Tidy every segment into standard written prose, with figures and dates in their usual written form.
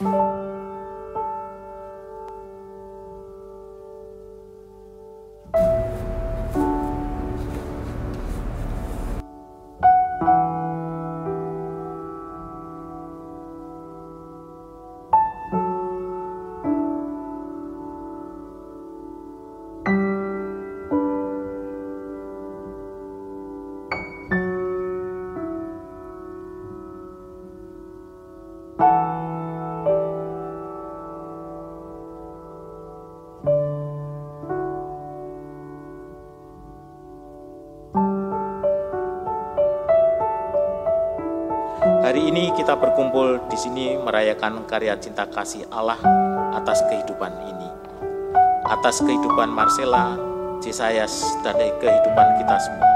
Hari ini kita berkumpul di sini merayakan karya cinta kasih Allah atas kehidupan ini. Atas kehidupan Marcella, Jesayas, dan kehidupan kita semua.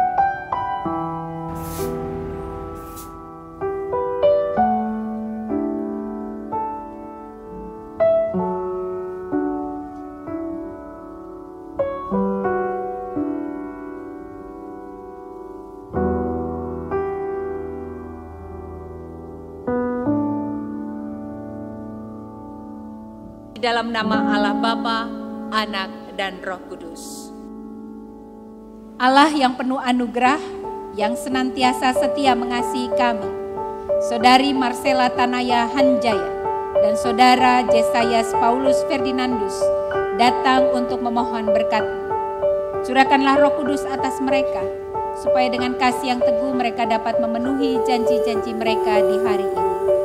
Dalam nama Allah Bapa, Anak, dan Roh Kudus. Allah yang penuh anugerah, yang senantiasa setia mengasihi kami, Saudari Marcella Tanaya Hanjaya dan Saudara Jesayas Paulus Ferdinandus datang untuk memohon berkat. Curahkanlah Roh Kudus atas mereka, supaya dengan kasih yang teguh mereka dapat memenuhi janji-janji mereka di hari ini.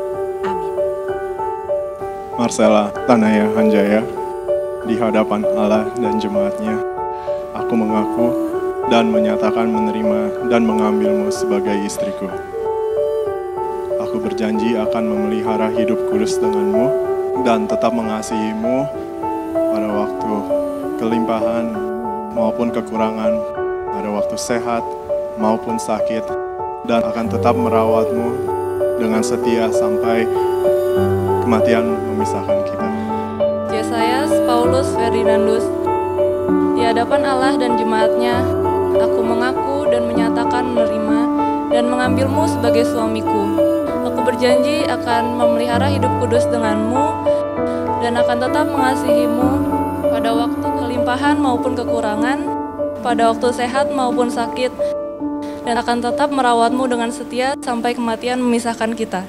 Marcella Tanaya Hanjaya, di hadapan Allah dan jemaatnya, aku mengaku dan menyatakan menerima dan mengambilmu sebagai istriku. Aku berjanji akan memelihara hidup kudus denganmu dan tetap mengasihimu pada waktu kelimpahan maupun kekurangan, pada waktu sehat maupun sakit, dan akan tetap merawatmu dengan setia sampai kematian memisahkan kita. Jesayas Paulus Ferdinandus, di hadapan Allah dan jemaatnya, aku mengaku dan menyatakan menerima dan mengambilmu sebagai suamiku. Aku berjanji akan memelihara hidup kudus denganmu dan akan tetap mengasihimu pada waktu kelimpahan maupun kekurangan, pada waktu sehat maupun sakit, dan akan tetap merawatmu dengan setia sampai kematian memisahkan kita.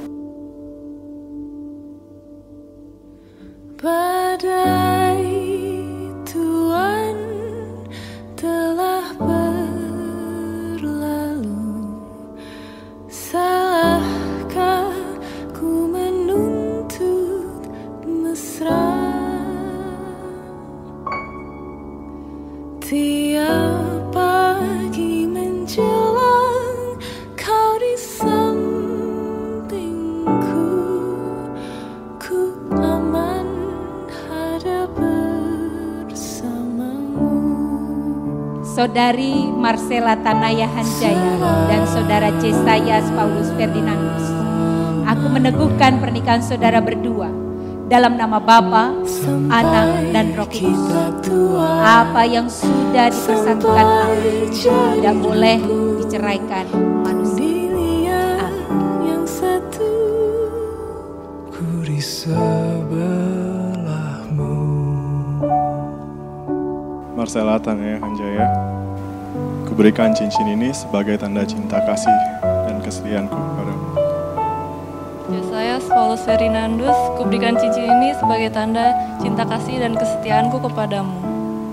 Badai Tuhan telah berlalu, salahkah ku menuntut mesra? Tiap pagi menjelang kau di sampingku, ku aman Saudari Marcella Tanaya Hanjaya dan Saudara Jesayas Paulus Ferdinandus, aku meneguhkan pernikahan saudara berdua dalam nama Bapa, Anak, dan Roh Kudus. Apa yang sudah dipersatukan Allah tidak boleh diceraikan manusia. Amin. Marcella Tanaya Hanjaya, kuberikan cincin ini sebagai tanda cinta kasih dan kesetiaanku padamu. Jesayas Paulus Ferdinandus, kuberikan cincin ini sebagai tanda cinta kasih dan kesetiaanku kepadamu.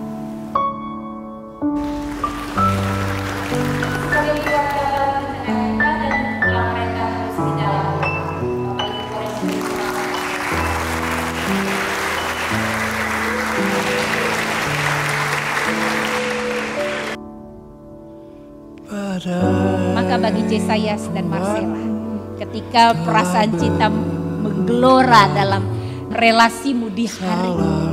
Maka bagi Jesayas dan Marcella, ketika perasaan cinta menggelora dalam relasimu di hari ini,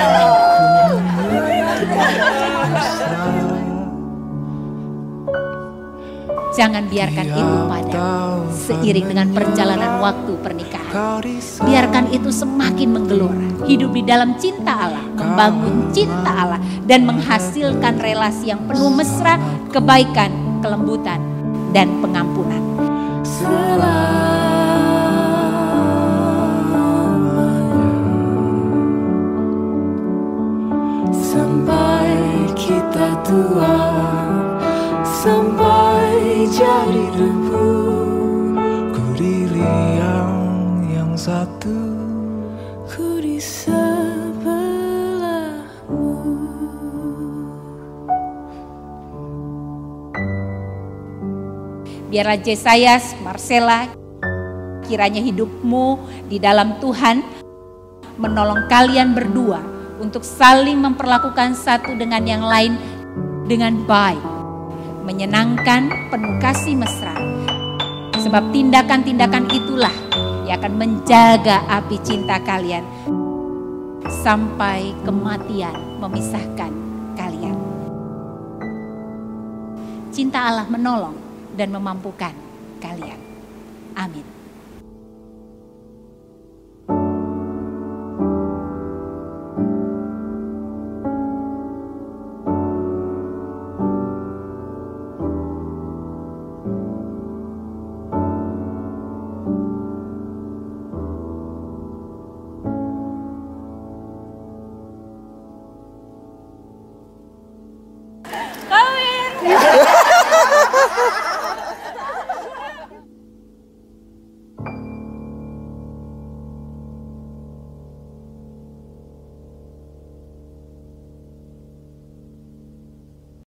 jangan biarkan itu padam seiring dengan perjalanan waktu pernikahan. Biarkan itu semakin menggelora, hidup di dalam cinta Allah, membangun cinta Allah, dan menghasilkan relasi yang penuh mesra, kebaikan, kelembutan, dan pengampunan. waktu ku di sebelahmu. Biarlah Yesayas, Marcella, kiranya hidupmu di dalam Tuhan menolong kalian berdua untuk saling memperlakukan satu dengan yang lain dengan baik, menyenangkan, penuh kasih mesra. Sebab tindakan-tindakan itulah yang akan menjaga api cinta kalian sampai kematian memisahkan kalian. Cinta Allah menolong dan memampukan kalian. Amin.